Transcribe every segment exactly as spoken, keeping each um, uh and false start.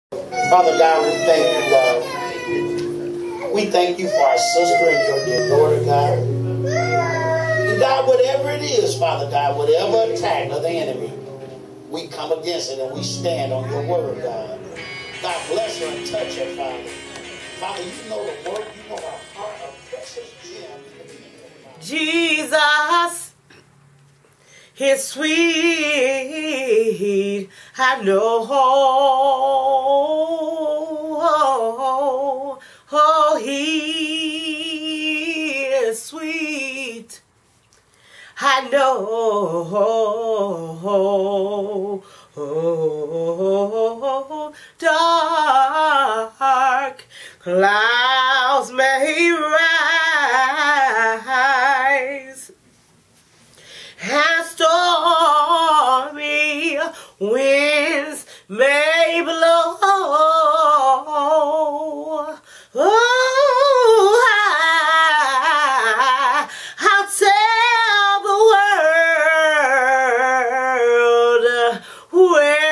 Father God, we thank you, Lord. We thank you for our sister and your dear daughter, God. And God, whatever it is, Father God, whatever attack of the enemy, we come against it and we stand on your word, God. God bless her and touch her, Father. Father, you know the work, you know the heart of precious gem. Jesus is sweet, I know. Oh, he is sweet, I know. Oh, dark clouds may rise and stormy winds may blow. Oh, I, I'll tell the world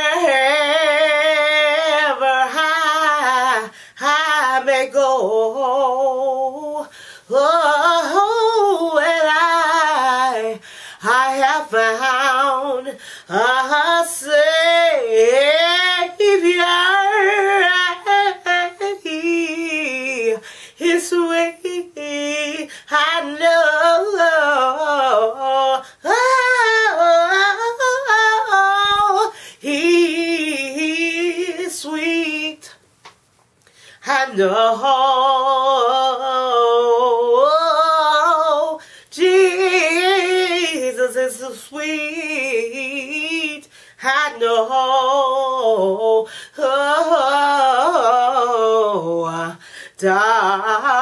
wherever I, I may go. Oh, and I, I have found a Savior. He is sweet, I know. Oh, he is sweet, I know. Jesus is so sweet, I know. Oh, dark